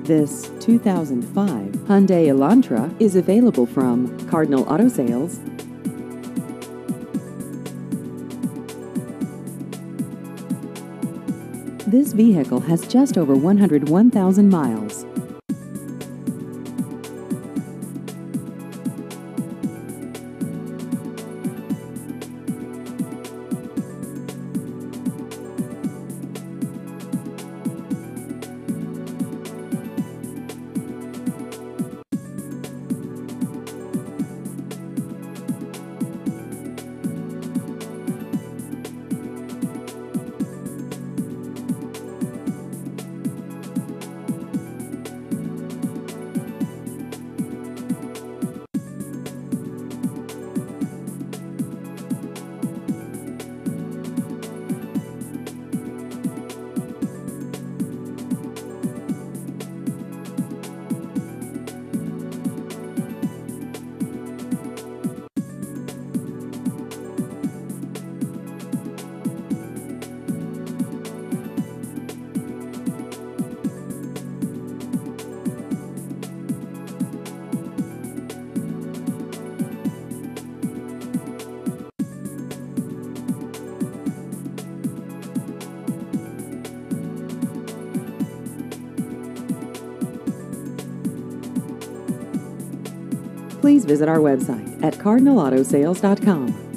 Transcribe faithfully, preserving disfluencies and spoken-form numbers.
This two thousand five Hyundai Elantra is available from Cardinal Auto Sales. This vehicle has just over one hundred one thousand miles. Please visit our website at cardinal auto sales dot com.